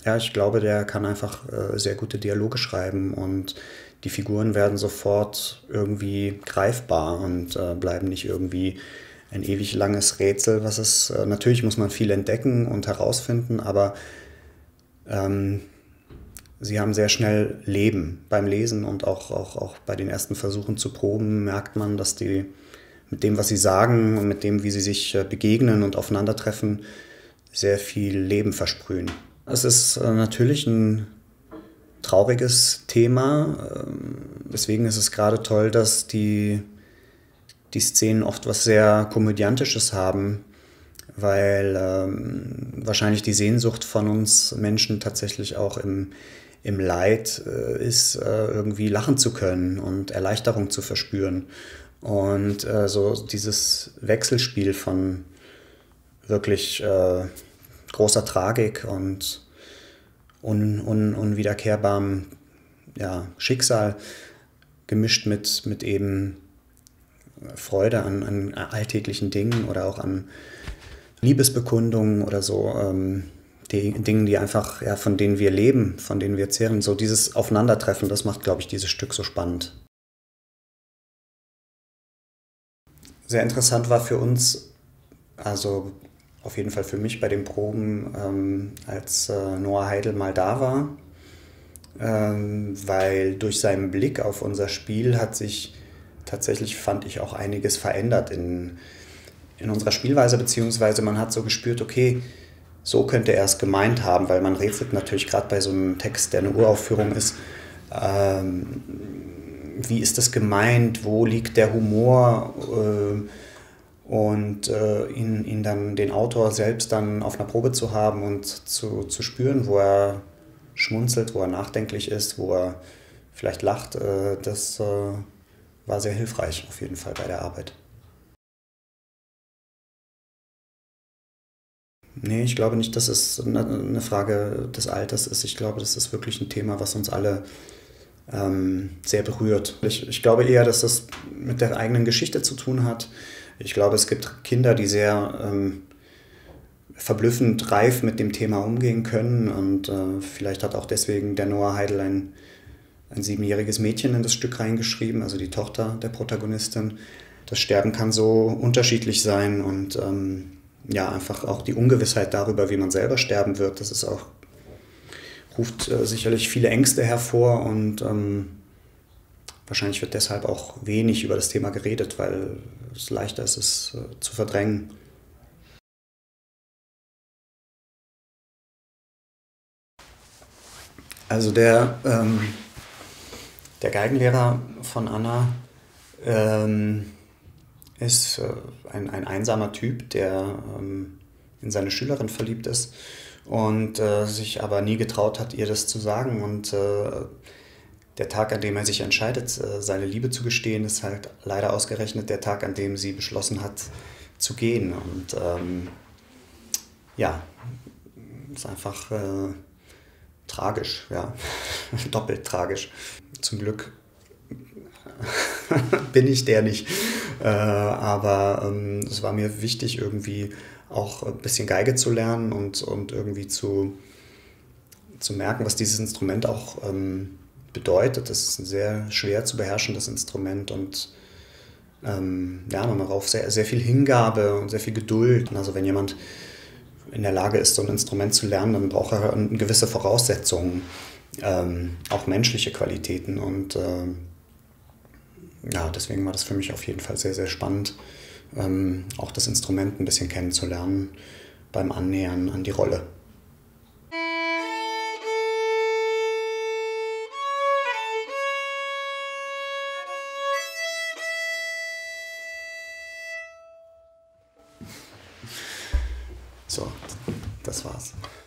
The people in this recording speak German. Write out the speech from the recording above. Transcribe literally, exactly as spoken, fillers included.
Ja, ich glaube, der kann einfach äh, sehr gute Dialoge schreiben und die Figuren werden sofort irgendwie greifbar und äh, bleiben nicht irgendwie ein ewig langes Rätsel, was es, äh, natürlich muss man viel entdecken und herausfinden, aber ähm, sie haben sehr schnell Leben beim Lesen und auch, auch, auch bei den ersten Versuchen zu proben merkt man, dass die mit dem, was sie sagen und mit dem, wie sie sich äh, begegnen und aufeinandertreffen, sehr viel Leben versprühen. Es ist äh, natürlich ein trauriges Thema, ähm, deswegen ist es gerade toll, dass die, die Szenen oft was sehr Komödiantisches haben, weil ähm, wahrscheinlich die Sehnsucht von uns Menschen tatsächlich auch im, im Leid äh, ist, äh, irgendwie lachen zu können und Erleichterung zu verspüren. Und äh, so dieses Wechselspiel von wirklich äh, großer Tragik und un, un, unwiederkehrbarem ja, Schicksal gemischt mit, mit eben Freude an, an alltäglichen Dingen oder auch an Liebesbekundungen oder so, ähm, die Dinge, die einfach, ja, von denen wir leben, von denen wir zehren. So dieses Aufeinandertreffen, das macht, glaube ich, dieses Stück so spannend. Sehr interessant war für uns, also auf jeden Fall für mich bei den Proben, ähm, als äh, Noah Heidel mal da war, ähm, weil durch seinen Blick auf unser Spiel hat sich tatsächlich, fand ich, auch einiges verändert in, in unserer Spielweise, beziehungsweise man hat so gespürt, okay, so könnte er es gemeint haben, weil man rätselt natürlich gerade bei so einem Text, der eine Uraufführung ist, ähm, wie ist das gemeint, wo liegt der Humor äh, und äh, ihn, ihn dann, den Autor selbst dann auf einer Probe zu haben und zu, zu spüren, wo er schmunzelt, wo er nachdenklich ist, wo er vielleicht lacht, äh, das äh, war sehr hilfreich auf jeden Fall bei der Arbeit. Nee, ich glaube nicht, dass es eine Frage des Alters ist. Ich glaube, das ist wirklich ein Thema, was uns alle ähm, sehr berührt. Ich, ich glaube eher, dass das mit der eigenen Geschichte zu tun hat. Ich glaube, es gibt Kinder, die sehr ähm, verblüffend reif mit dem Thema umgehen können und äh, vielleicht hat auch deswegen der Noah Heidel ein, ein siebenjähriges Mädchen in das Stück reingeschrieben, also die Tochter der Protagonistin. Das Sterben kann so unterschiedlich sein und ähm, ja, einfach auch die Ungewissheit darüber, wie man selber sterben wird, das ist auch, ruft äh, sicherlich viele Ängste hervor und ähm, wahrscheinlich wird deshalb auch wenig über das Thema geredet, weil es leichter ist, es äh, zu verdrängen. Also der, ähm, der Geigenlehrer von Anna ähm, ist äh, ein, ein einsamer Typ, der ähm, in seine Schülerin verliebt ist und äh, sich aber nie getraut hat, ihr das zu sagen. Und äh, der Tag, an dem er sich entscheidet, äh, seine Liebe zu gestehen, ist halt leider ausgerechnet der Tag, an dem sie beschlossen hat, zu gehen. Und ähm, ja, ist einfach äh, tragisch, ja, doppelt tragisch. Zum Glück bin ich der nicht. Äh, aber ähm, es war mir wichtig, irgendwie auch ein bisschen Geige zu lernen und, und irgendwie zu, zu merken, was dieses Instrument auch ähm, bedeutet. Das ist ein sehr schwer zu beherrschendes Instrument und ähm, ja, man braucht sehr, sehr viel Hingabe und sehr viel Geduld. Also wenn jemand in der Lage ist, so ein Instrument zu lernen, dann braucht er gewisse Voraussetzungen, ähm, auch menschliche Qualitäten und ähm, ja, deswegen war das für mich auf jeden Fall sehr, sehr spannend, ähm, auch das Instrument ein bisschen kennenzulernen beim Annähern an die Rolle. So, das war's.